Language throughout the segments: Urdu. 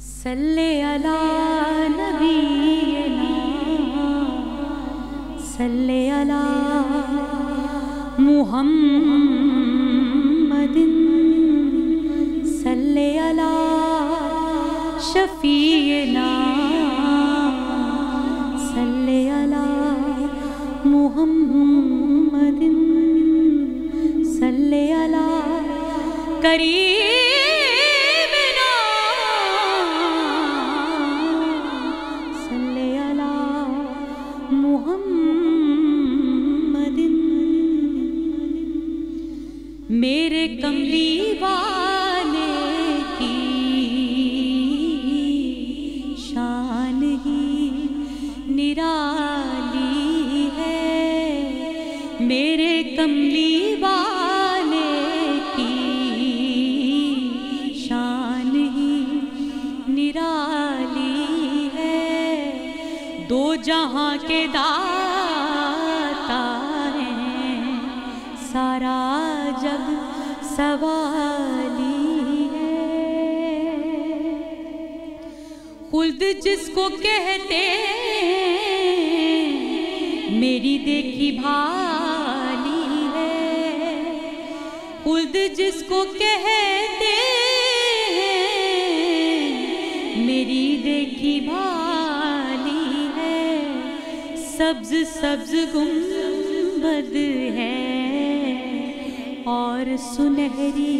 صلی علی نبینا صلی علی محمد صلی علی شفیعنا صلی علی محمد صلی علی قریبنا صلی علی محمد میرے کملی والے کی شان ہی نرالی ہے، میرے کملی والے کی شان ہی نرالی ہے، دو جہاں کے داتا ہیں، سارا جگ سوالی ہے، خلد جس کو کہتے میری دیکھی بھالی ہے، خلد جس کو کہتے میری دیکھی بھالی ہے، سبز سبز گنبد ہے اور سنہری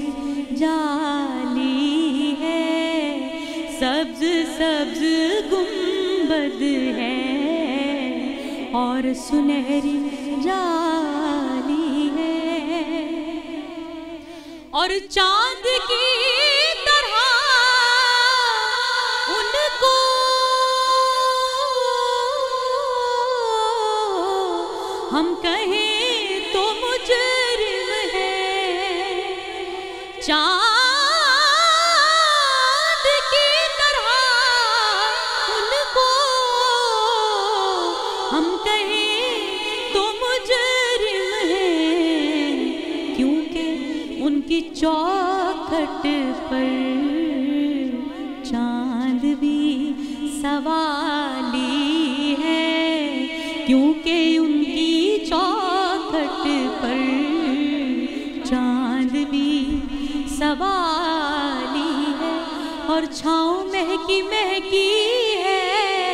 جالی ہے، سبز سبز گنبد ہے اور سنہری جالی ہے، اور چاند کی طرح ان کو ہم کہیں تو مجرم ہے، چاند کی طرح ان کو ہم کہیں تو مجرم ہیں، کیونکہ ان کی چوکھٹ پر چاند بھی سوالی ہے، کیونکہ ان کی چوکھٹ پر چاند بھی سوالی ہے، اور چھاؤں مہکی مہکی ہے،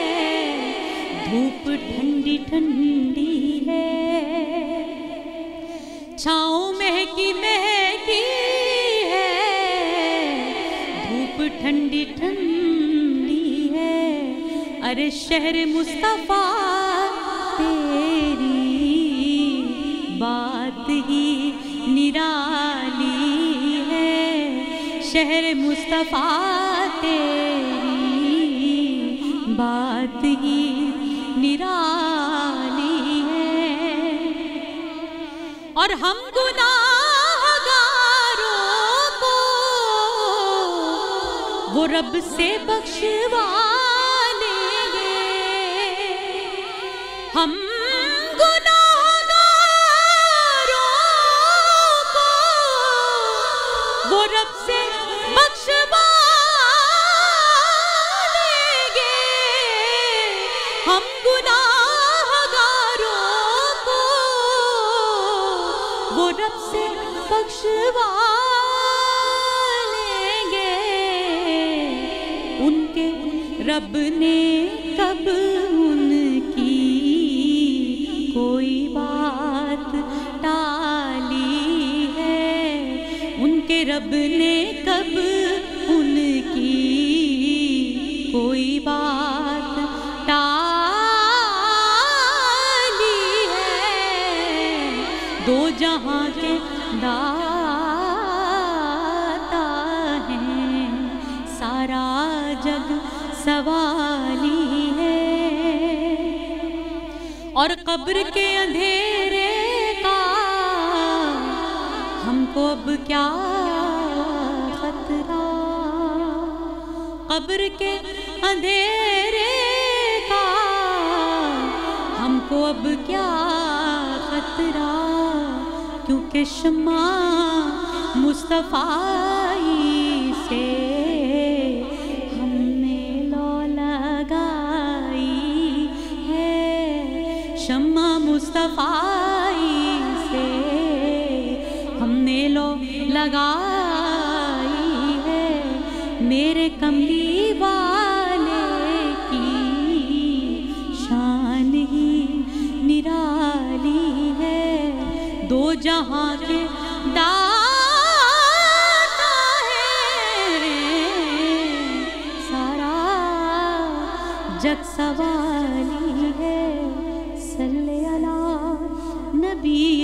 دھوپ ٹھنڈی ٹھنڈی ہے، چھاؤں مہکی مہکی ہے، دھوپ ٹھنڈی ٹھنڈی ہے، ارے شہر مصطفیٰ تیری بات ہی نرالی ہے، شہر مصطفیٰ تیری بات ہی نرالی ہے، اور ہم گناہگاروں کو وہ رب سے بخشوا لیں گے، ہم گناہگاروں کو وہ رب سے بخشوا لیں گے، ہم گناہگاروں کو وہ رب سے بخشوا لیں گے، ان کے رب نے کب ان کی کوئی بات ٹالی ہے، ان کے رب نے کب ان کی کوئی بات ٹالی ہے، دو جہاں کے داتا ہیں، سارا جگ سوالی ہے، اور قبر کے اندھیرے کا ہم کو اب کیا خطرہ، قبر کے اندھیرے کا ہم کو اب کیا خطرہ، کیونکہ شمع مصطفیٰ سے ہم نے شمع مصطفی سے ہم نے لو لگائی ہے، میرے کملی والے کی شان ہی نرالی ہے، دو جہاں کے داتا ہے، سارا جگ سوالی ہے، صلی اللہ نبی